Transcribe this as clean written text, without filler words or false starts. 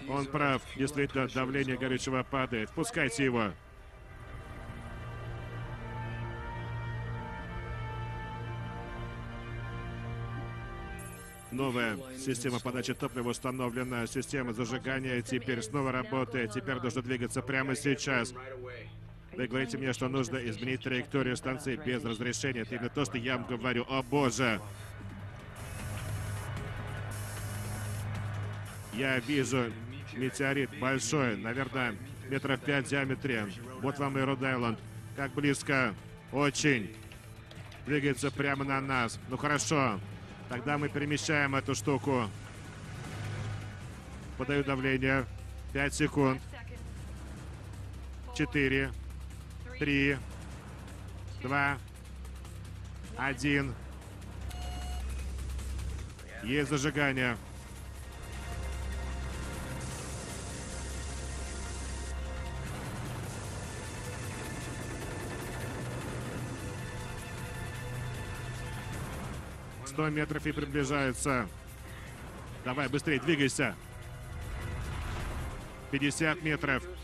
Он прав. Действительно, давление горючего падает. Пускайте его. Новая система подачи топлива установлена. Система зажигания теперь снова работает. Теперь нужно двигаться прямо сейчас. Вы говорите мне, что нужно изменить траекторию станции без разрешения. Это именно то, что я вам говорю. О боже! Я вижу метеорит большой, наверное, метров 5 в диаметре. Вот вам и Род-Айленд. Как близко. Очень. Двигается прямо на нас. Ну хорошо. Тогда мы перемещаем эту штуку. Подаю давление. 5 секунд. 4, 3, 2, 1. Есть зажигание. «100 метров и приближается. Давай, быстрее, двигайся. 50 метров.